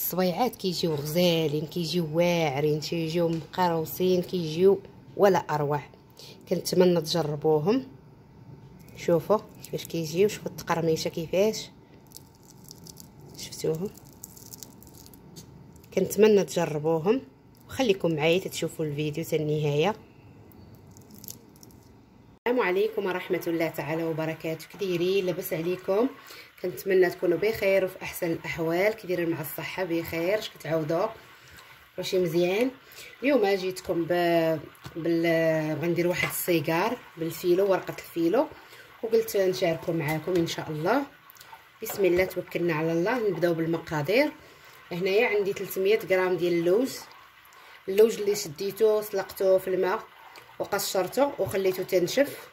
الصبيعات كيجيو غزالين، كيجيو واعرين، كيجيو مقروصين، كيجيو ولا اروع. كنتمنى تجربوهم. شوفوا كيفاش كيجيو، شوفوا التقرميشه كيفاش شفتوهم. كنتمنى تجربوهم وخليكم معايا تشوفوا الفيديو حتى النهايه. السلام عليكم ورحمه الله تعالى وبركاته. كديرين؟ لاباس عليكم؟ كنتمنى تكونوا بخير وفي احسن الاحوال. كديرين مع الصحه بخير؟ اش كتعاودوا؟ واش مزيان؟ اليوم جيتكم غندير واحد السيجار بالفيلو، ورقه الفيلو، وقلت نشاركه معاكم ان شاء الله. بسم الله توكلنا على الله. نبداو بالمقادير. هنايا عندي 300 غرام ديال اللوز اللي شديته سلقته في الماء وقشرته وخليته تنشف.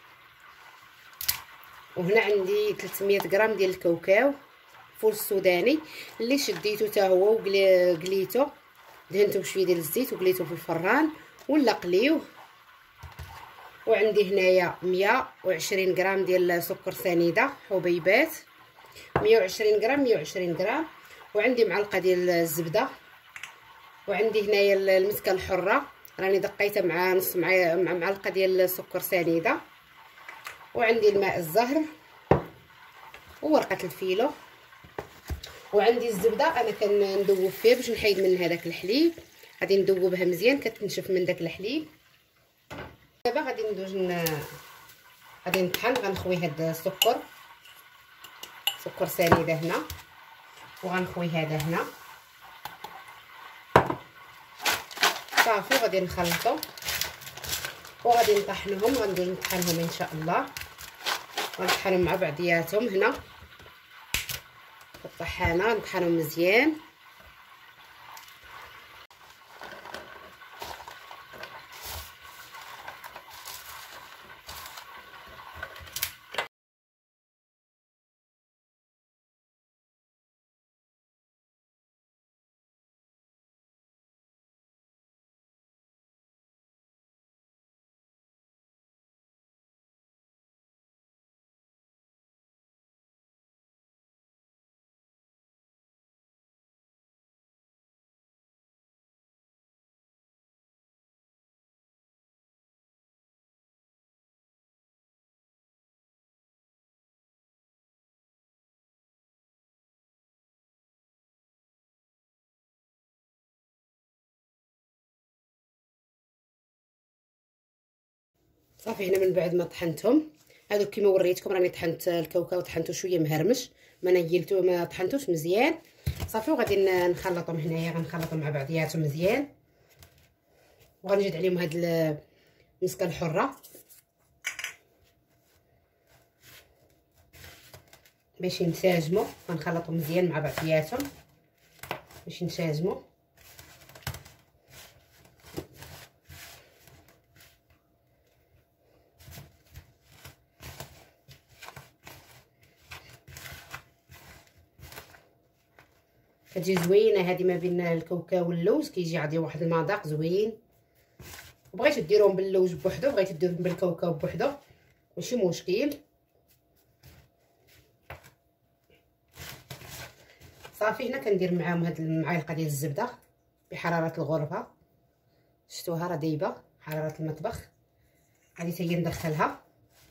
وهنا عندي 300 غرام ديال الكاوكاو فول السوداني اللي شديته حتى هو وقليته، دهنته بشويه ديال الزيت وقليته في الفران ولا قليوه. وعندي هنايا 120 غرام ديال سكر سنيده حبيبات، 120 غرام. وعندي معلقه ديال الزبده. وعندي هنايا المسكه الحره راني دقيتها مع نص معلقه ديال سكر سنيده. وعندي الماء الزهر وورقه الفيلو. وعندي الزبده انا كندوب فيها باش نحيد من هذاك الحليب. غادي ندوبها مزيان كتنشف من داك الحليب. دابا غادي ندوز غادي نطحن. غنخوي هذا السكر، سكر سنيده هنا، وغنخوي هذا هنا صافي. غادي نخلطو وغادي نطحنهم. غندوز نطحنهم ان شاء الله، غنطحنهم مع بعضياتهم هنا في الطحانه. نطحنهم مزيان. صافي هنا من بعد ما طحنتهم هادو كيما وريتكم، راني طحنت الكاوكاو طحنته شويه مهرمش، ما نيلتو ما طحنتوش مزيان صافي. وغادي نخلطهم هنايا، غنخلطهم مع بعضياتهم مزيان. وغنزيد عليهم هاد المسكه الحره باش ينسجموا. غنخلطهم مزيان مع بعضياتهم باش ينسجموا. كتجي زوينه هذه ما بين الكاوكاو واللوز، كيجي عندي واحد المذاق زوين. وبغيتو ديروهم باللوز بوحدو، بغيتو ديروهم بالكاوكاو بوحدو، ماشي مشكل. صافي هنا كندير معاهم هاد المعلقه ديال الزبده بحراره الغرفه. شفتوها راه دايبه حراره المطبخ. غادي حتى هي ندخلها.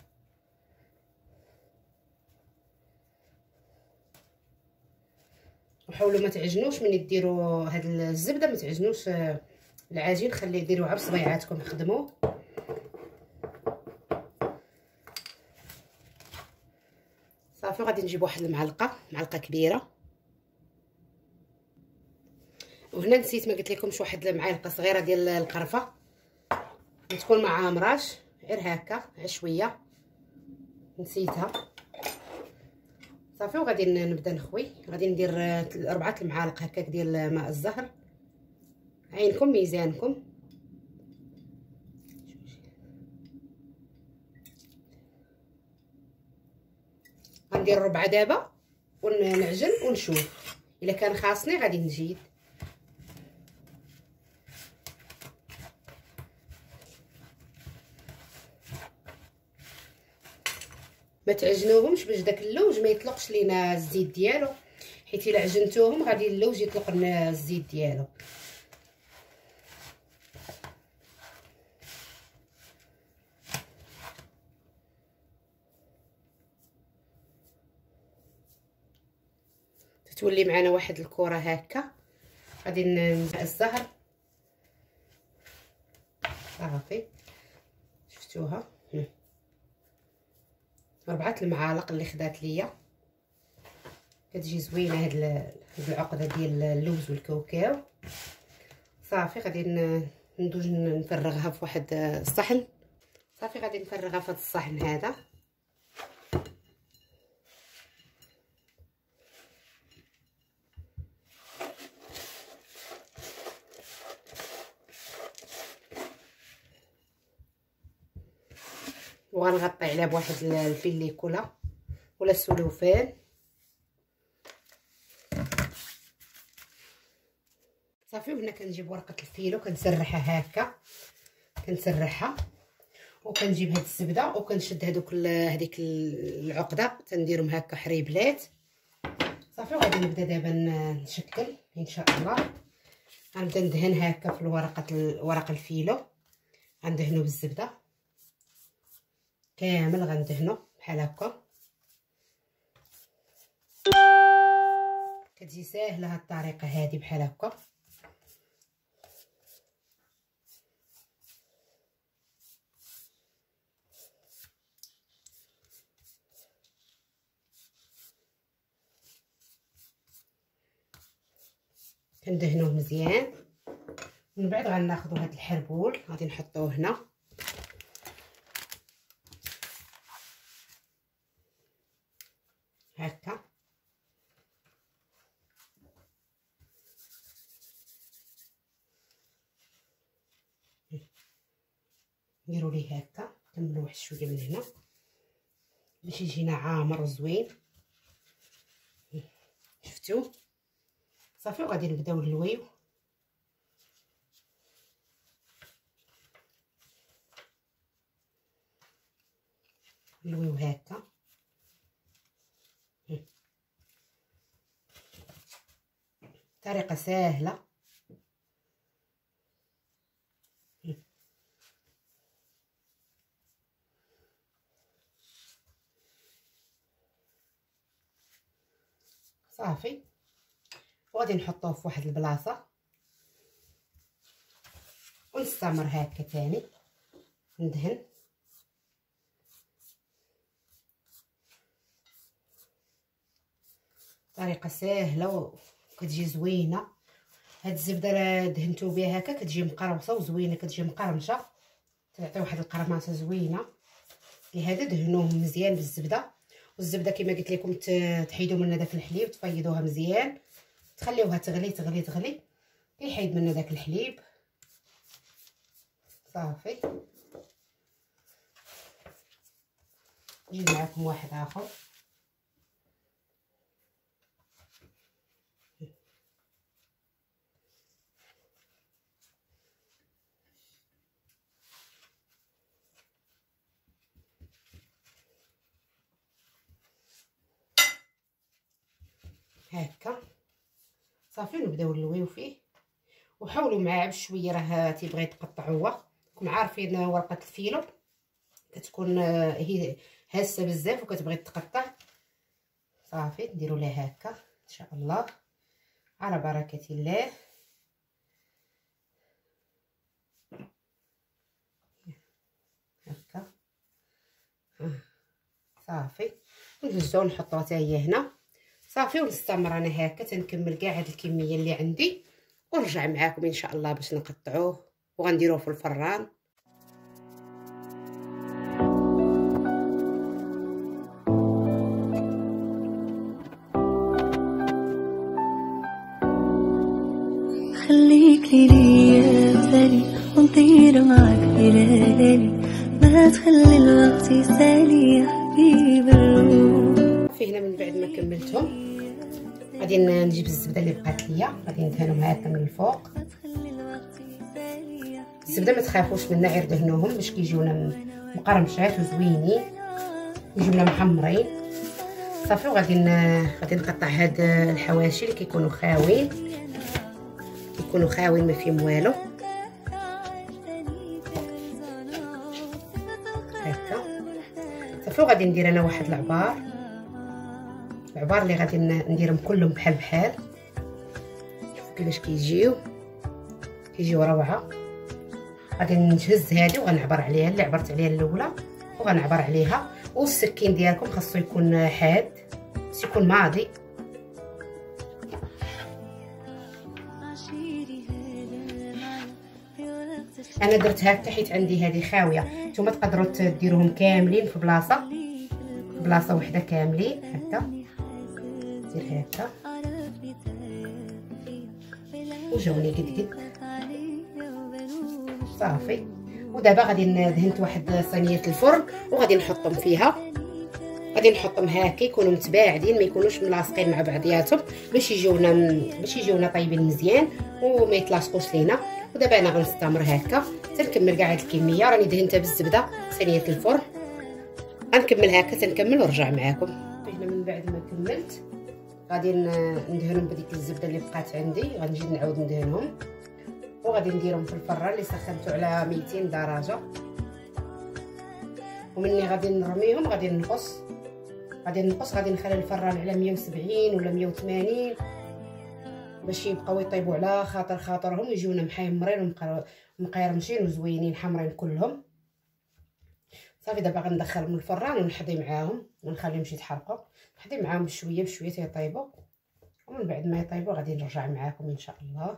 وحاولوا ما تعجنوش من ديروا هاد الزبده، ما تعجنوش العجين، خليه ديروه على بصبيعاتكم خدموه. صافي غادي نجيب واحد المعلقه كبيره. وهنا نسيت ما قلت لكمش واحد المعلقه صغيره ديال القرفه، تكون مع مراش غير هكا عشويه، نسيتها صافي. وغادي نبدا نخوي. غادي ندير 4 المعالق هكاك ديال ماء الزهر، عينكم ميزانكم. غندير 4 دابا ونعجن ونشوف. الا كان خاصني غادي نزيد. ما تعجنوهمش باش داك اللوز ما يطلقش لينا الزيت ديالو، حيت الا عجنتوهم غادي يلوج يطلق لنا الزيت ديالو. تولي معنا واحد الكره هكا. غادي نزيد الزهر صافي، شفتوها 4 المعالق اللي خدات ليا. كتجي زوينه هاد العقده ديال اللوز والكاوكاو. صافي غادي ندوز نفرغها في واحد الصحن. صافي غادي نفرغها في هاد الصحن هذا. وغنغطي عليها بواحد الفيليكولا ولا السلوفان. صافي وهنا كنجيب ورقه الفيلو كنسرحها هكا، كنسرحها وكنجيب هاد الزبده وكنشد هذيك العقده تنديرهم هكا حريبلات. صافي وغادي نبدا دابا نشكل ان شاء الله. غنبدا ندهن هكا في ورق الفيلو، غندهنو بالزبده كامل، غندهنو بحال هكا. كتجي ساهله هاد الطريقه هادي بحال هكا. كندهنوه مزيان. من بعد غناخذوا هاد الحربول غادي نحطوه هنا هكا. نديروا ليه هكا، كنملوا واحد شويه من هنا باش يجينا عامر وزوين. شفتوا صافي وغادي نبداو نلويو. نلويو هكا طريقه سهله. صافي وغادي نحطوه في واحد البلاصه ونستمر هكا تاني ندهن. طريقه سهله وكتجي زوينه. هاد الزبده لا دهنتو بها هكا كتجي مقروصه وزوينه، كتجي مقرمشه، تعطي واحد القرماصه زوينه. لهذا دهنوهم مزيان بالزبده. والزبده كما قلت لكم تحيدوا منها داك الحليب، تفيضوها مزيان، تخليوها تغلي تغلي تغلي كيحيد منها داك الحليب. صافي نجيب معكم واحد اخر. هكا صافي نبداو نلويو فيه وحاولوا معاه بشويه، راه تيبغي يتقطع. هو راكم عارفين ورقه الفيلو كتكون هي هاسه بزاف وكتبغي تقطع. صافي نديروا لها هكا ان شاء الله على بركه الله. هكا صافي ونهزوها نحطوها حتى هي هنا. صافي ونستمر انا هكا تنكمل كاع هاد الكميه اللي عندي ونرجع معاكم ان شاء الله باش نقطعوه وغنديروه في الفران. خليك ليا بزاني ونطير معاك بلالي، ما تخلي الوقت يسالي يا حبيب الروح. في هنا من بعد ما كملتهم غادي نجيب الزبده اللي بقات ليا، غادي ندهنهم هكا من الفوق. الزبده ما تخافوش منها، غير دهنوهم باش كيجيونا مقرمشات وزوينين، يجيونا محمرين. صافي. وغادي نقطع هاد الحواشي اللي كيكونوا خاوين ما فيهم والو هكا صافي. وغادي ندير انا واحد العبار اللي غادي نديرهم كلهم بحال شوفوا كيفاش كيجيو روعه. غادي نهز هذه وغنعبر عليها اللي عبرت عليها الاولى وغنعبر عليها. والسكين ديالكم خاصو يكون حاد، خاصو يكون ماضي. انا درت هكا حيت عندي هذه خاويه. نتوما تقدروا ديروهم كاملين في بلاصه وحده كاملين هكا. دير هكا وجاوني قد صافي. ودابا غادي دهنت واحد صينيه الفرن وغادي نحطهم فيها. غادي نحطهم هكا يكونوا متباعدين، ما يكونوش ملاصقين مع بعضياتهم باش يجيونا طيبين مزيان وما يتلاصقوش لينا. ودابا انا غنستمر هكا تنكمل كاع هاد الكميه. راني دهنتها بالزبده صينيه الفرن. غنكمل هكا تنكمل ونرجع معاكم. هنا من بعد ما كملت غادي ندهنهم بديك الزبده اللي بقات عندي. غنجي نعاود ندهنهم وغادي نديرهم في الفران اللي سخنته على 200 درجه. ومني غادي نرميهم غادي نقص غادي نخلي الفران على 170 ولا 180 باش يبقاو يطيبوا على خاطرهم ويجيونا محمرين ومقرمشين وزوينين حمرين كلهم. صافي دابا غندخلهم الفران ونحضي معاهم ونخليهم شي يتحرقوا. نحضي معاهم بشويه يطيبوا ومن بعد ما يطيبوا غادي نرجع معاكم ان شاء الله.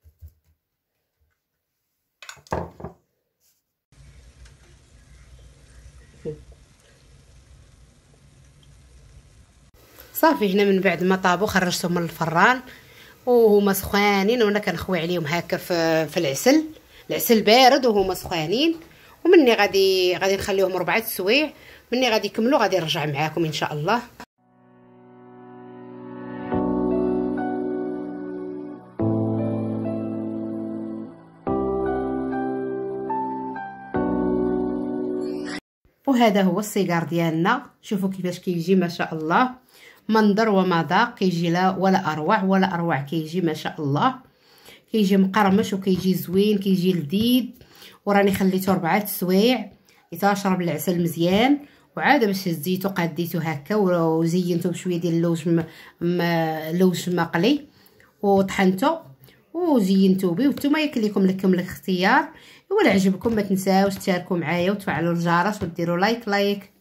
صافي هنا من بعد ما طابوا خرجتهم من الفران وهما سخانين وانا كنخوي عليهم هكا في العسل بارد وهما سخانين. ومني غادي نخليهم 4 سوايع. مني غادي يكملوا غادي نرجع معاكم ان شاء الله. وهذا هو السيجار ديالنا. شوفوا كيفاش كيجي ما شاء الله، منظر ومذاق كيجي لا ولا اروع كيجي ما شاء الله. كيجي مقرمش وكيجي زوين كيجي لذيذ. وراني خليته 4 سوايع يتشرب العسل مزيان. وعاد باش هزيتو قديتو هكا وزينتو بشويه ديال اللوز مقلي وطحنتو وزينتو به. وانتم ياكل لكم الاختيار. ولا عجبكم ما تنساوش تشاركوا معايا وتفعلوا الجرس وديروا لايك